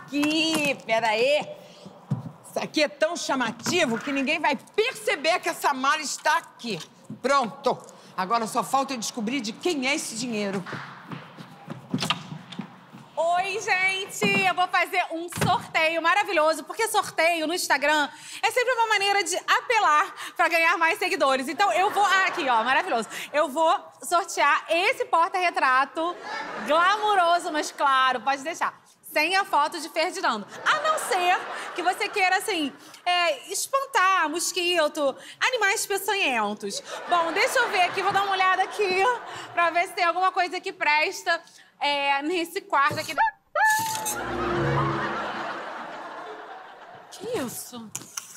aqui, peraí. Isso aqui é tão chamativo que ninguém vai perceber que essa mala está aqui. Pronto. Agora só falta eu descobrir de quem é esse dinheiro. Oi, gente! Eu vou fazer um sorteio maravilhoso, porque sorteio no Instagram é sempre uma maneira de apelar pra ganhar mais seguidores. Então, eu vou... Ah, aqui, ó, maravilhoso. Eu vou sortear esse porta-retrato glamuroso, mas claro, pode deixar. Sem a foto de Ferdinando. A não ser que você queira, assim, espantar mosquito, animais peçonhentos. Bom, deixa eu ver aqui, vou dar uma olhada aqui pra ver se tem alguma coisa que presta nesse quarto aqui. Que isso?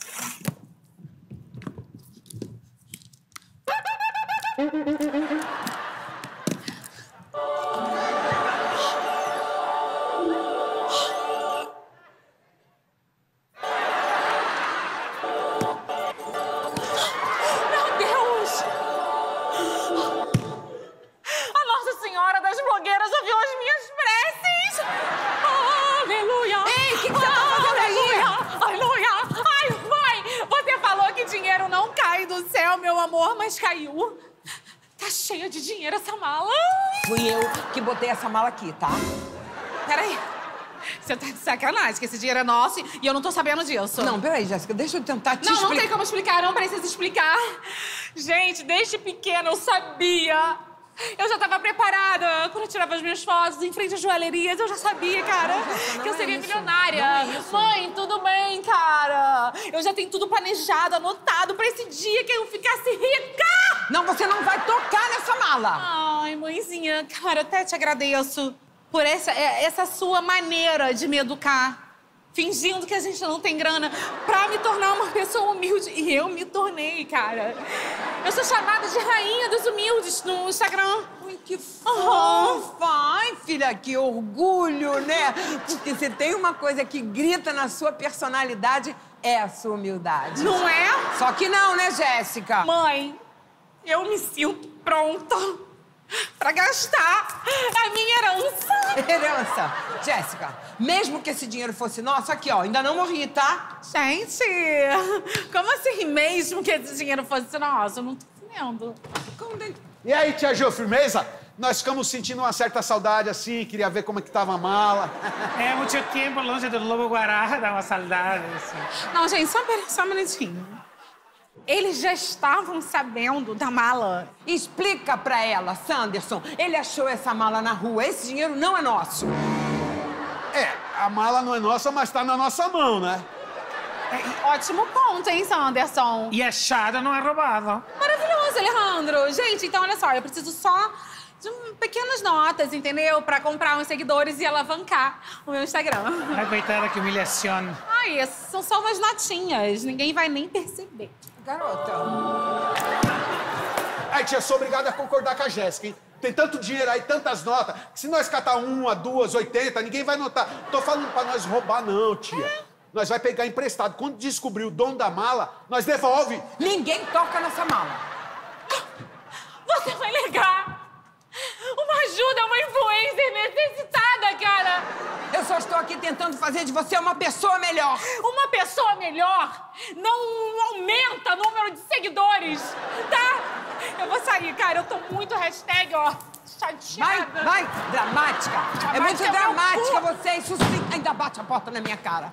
Mas caiu. Tá cheia de dinheiro essa mala. Fui eu que botei essa mala aqui, tá? Peraí. Você tá de sacanagem, que esse dinheiro é nosso e eu não tô sabendo disso. Não, peraí, Jéssica, deixa eu tentar te explicar. Não tem como explicar, não precisa explicar. Gente, desde pequena eu sabia. Eu já tava preparada. Quando eu tirava as minhas fotos em frente às joalherias, eu já sabia, cara, que eu seria milionária. Mãe, tudo bem, cara. Eu já tenho tudo planejado, anotado pra esse dia que eu ficasse rica. Não, você não vai tocar nessa mala. Ai, mãezinha, cara, eu até te agradeço por essa sua maneira de me educar. Fingindo que a gente não tem grana pra me tornar uma pessoa humilde. E eu me tornei, cara. Eu sou chamada de rainha dos humildes no Instagram. Ai, que fofa! Ai, filha, que orgulho, né? Porque você tem uma coisa que grita na sua personalidade, é a sua humildade. Não é? Só que não, né, Jéssica? Mãe, eu me sinto pronta pra gastar a minha herança. Herança. Jéssica, mesmo que esse dinheiro fosse nosso, aqui, ó, ainda não morri, tá? Gente, como assim mesmo que esse dinheiro fosse nosso? Eu não tô entendendo. E aí, tia Jo, firmeza? Nós ficamos sentindo uma certa saudade, assim, queria ver como é que tava a mala. É, muito tempo longe do Lobo Guará, dá uma saudade, assim. Não, gente, só um minutinho. Eles já estavam sabendo da mala. Explica pra ela, Sanderson. Ele achou essa mala na rua. Esse dinheiro não é nosso. É, a mala não é nossa, mas tá na nossa mão, né? Ótimo ponto, hein, Sanderson? E achado não é roubado. Maravilhoso, Alejandro. Gente, então, olha só, eu preciso só de pequenas notas, entendeu? Pra comprar uns seguidores e alavancar o meu Instagram. Ai, coitada, que humilhação. Ai, são só umas notinhas. Ninguém vai nem perceber. Garota. Aí, tia, sou obrigado a concordar com a Jéssica, hein? Tem tanto dinheiro aí, tantas notas, que se nós catar uma, duas, 80, ninguém vai notar. Tô falando pra nós roubar, não, tia. Nós vai pegar emprestado. Quando descobrir o dono da mala, nós devolve. Ninguém toca nessa mala. Você vai negar uma ajuda, uma influencer necessitada, cara. Eu só estou aqui tentando fazer de você uma pessoa melhor. Uma pessoa melhor não aumenta o número de seguidores, tá? Eu vou sair, cara. Eu tô muito hashtag, ó, chateada. Vai, dramática. É muito dramática você. Isso sim, ainda bate a porta na minha cara.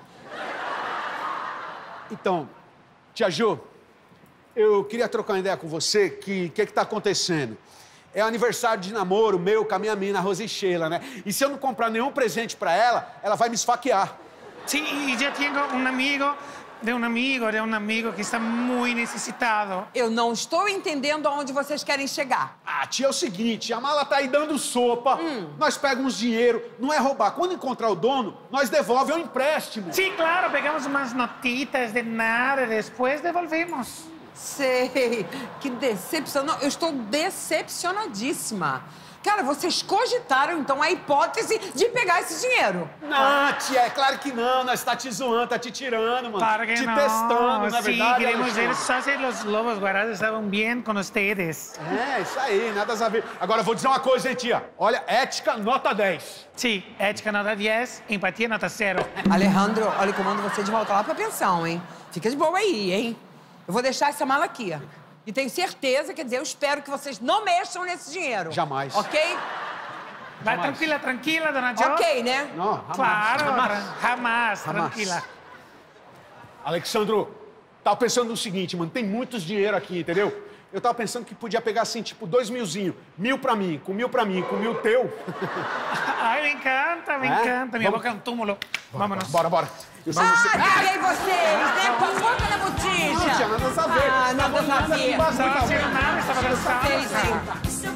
Então, tia Jo, eu queria trocar uma ideia com você que o que tá acontecendo? É aniversário de namoro meu com a minha mina, Rose Sheila, né? E se eu não comprar nenhum presente pra ela, ela vai me esfaquear. Sim, e já tenho um amigo que está muito necessitado. Eu não estou entendendo aonde vocês querem chegar. Ah, tia, é o seguinte, a mala tá aí dando sopa, nós pegamos dinheiro, não é roubar. Quando encontrar o dono, nós devolve, é um empréstimo. Sim, claro, pegamos umas notitas de nada, depois devolvemos. Sei, que decepção. Não, eu estou decepcionadíssima. Cara, vocês cogitaram, então, a hipótese de pegar esse dinheiro. Não, tia, é claro que não. Nós tá te zoando, tá te tirando, mano. Claro que te no. testando, não é Sí, verdade, queremos ver Alexandre? só se los lobos guardados estavam bem com vocês. É, isso aí, nada a ver. Agora, vou dizer uma coisa, hein, tia. Olha, ética, nota 10. Sim, ética nota 10, empatia nota 0. Alejandro, olha, que eu mando você de volta lá pra pensão, hein? Fica de boa aí, hein? Eu vou deixar essa mala aqui. E tenho certeza, quer dizer, eu espero que vocês não mexam nesse dinheiro. Jamais. Ok? Vai tranquila, dona Jo. Ok, né? Não, jamais. Claro, Jamais. jamás, tranquila. Alexandro, tava pensando no seguinte, mano. Tem muitos dinheiro aqui, entendeu? Eu tava pensando que podia pegar, assim, tipo, 2 milzinho. 1.000 pra mim, com 1.000 pra mim, com 1.000 teu. Ai, me encanta, Minha boca é um túmulo. Vámonos. Bora. Eu sei Peguei vocês, né? Com a boca na botija. Não tinha nada a ver. Ah, nada a ver. Estava fazendo nada, estava Vocês, cansada. hein?